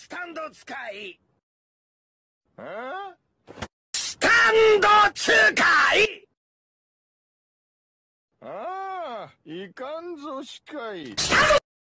スタンド使い。 スタンド使い。 ああ、いかんぞしかい。 スタンド